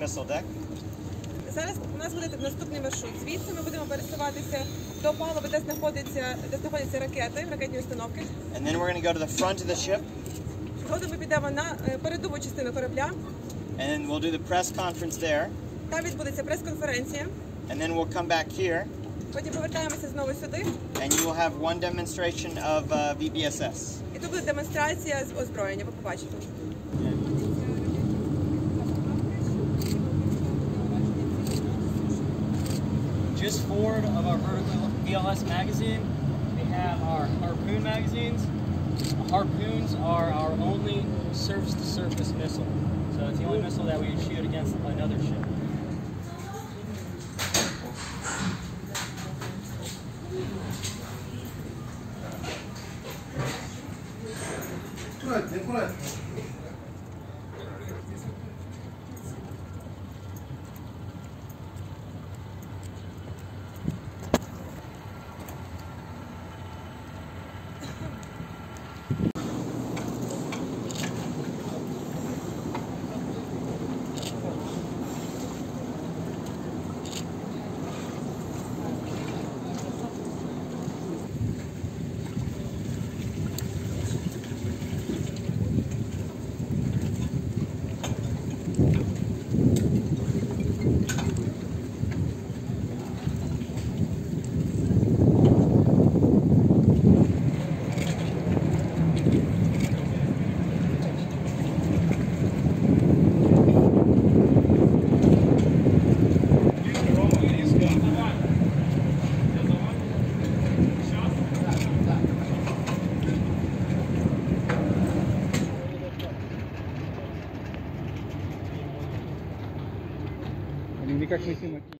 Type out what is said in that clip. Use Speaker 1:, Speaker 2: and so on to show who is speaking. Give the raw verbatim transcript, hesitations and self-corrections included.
Speaker 1: missile deck.
Speaker 2: Зараз у нас буде наступний маршрут. Звідси ми будемо пересуватися до палуби, де знаходяться, де знаходяться ракети, ракетні установки.
Speaker 1: And then we're going to go to the front of the ship.
Speaker 2: Згодом ми підемо на е, передову частину корабля.
Speaker 1: And then we'll do the press conference there.
Speaker 2: Там відбудеться прес-конференція.
Speaker 1: And then we'll come back here.
Speaker 2: Потім повертаємося знову сюди.
Speaker 1: And you will have one demonstration of uh, V B S S.
Speaker 2: І тут буде демонстрація з озброєння, ви побачите.
Speaker 3: Just forward of our vertical V L S magazine, we have our harpoon magazines. Harpoons are our only surface-to-surface missile. So it's the only missile that we shoot against another ship.
Speaker 4: Никак не снимать.